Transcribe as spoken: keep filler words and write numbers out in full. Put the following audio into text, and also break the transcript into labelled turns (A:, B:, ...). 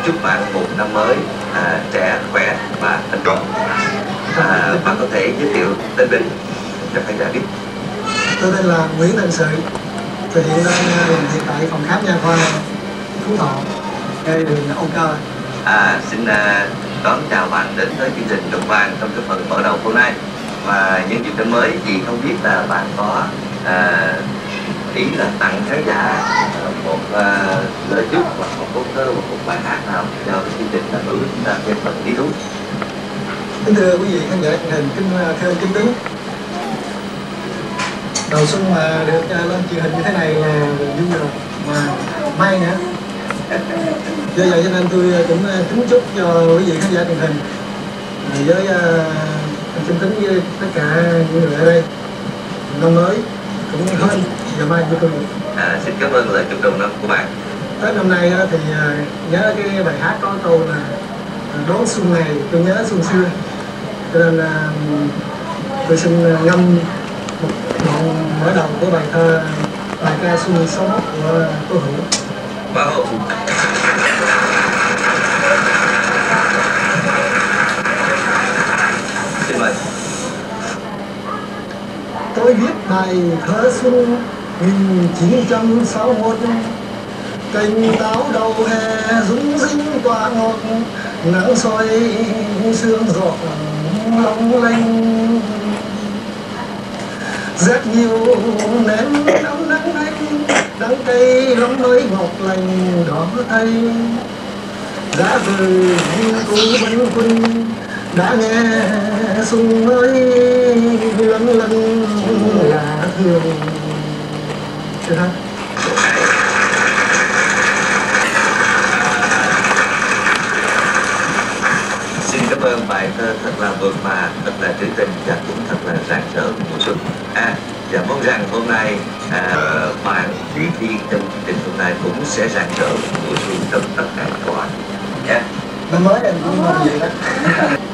A: chúc bạn một năm mới à, trẻ khỏe và thành công. À, bạn có thể giới thiệu tên mình cho khán giả biết.
B: Tôi tên là Nguyễn Thành Sự, tôi hiện đang làm việc tại phòng khám nha khoa Phú Thọ, ngay đường Âu Cơ.
A: À, xin uh, đón chào bạn đến với chương trình Đồng Vàng trong cái phần mở đầu hôm nay. Và nhân dịp năm mới thì không biết là bạn có uh, ý là tặng khán giả một uh, lời chúc hoặc một câu thơ hoặc một bài hát nào cho cái chương trình là bữa chúng ta thêm phần lý thú.
B: Kính thưa quý vị khán giả truyền hình, kính thưa kính tướng. Đầu xuân mà được lên truyền hình như thế này là vui rồi, mà may nữa. Do vậy cho nên tôi cũng kính chúc cho quý vị khán giả truyền hình với uh, xin tính với tất cả những người ở đây năm mới cũng hơn và mai của tôi.
A: À, xin cảm ơn lời chúc đầu năm của bạn.
B: Tết năm nay thì nhớ cái bài hát có câu là đón xuân này tôi nhớ xuân xưa, cho nên là tôi xin ngâm một đoạn mở đầu của bài thơ bài ca Xuân sáu mốt của Tô Hữu.
A: Wow. Xin mời.
B: Tôi viết bài thơ xuân nghìn chín trăm sáu mốt, cành táo đầu hè rung rinh tỏa ngọt, nắng soi sương giọt long lanh, rất nhiều nén ấm nắng anh, đắng cay lắm mới ngọt lành đó thay. Giá vời như cũ bánh quân đã nghe xuân mới lân lân là thường. Chưa hết.
A: Xin cảm ơn bài thơ thật là mượt mà, thật là trữ tình và cũng thật là rạng rỡ mùa xuân. À, và mong rằng hôm nay à, bạn đi đi trong chương trình hôm nay cũng sẽ rạng rỡ mùa xuân trong tất cả các bạn. Yeah.
B: Năm mới em cũng làm gì đó.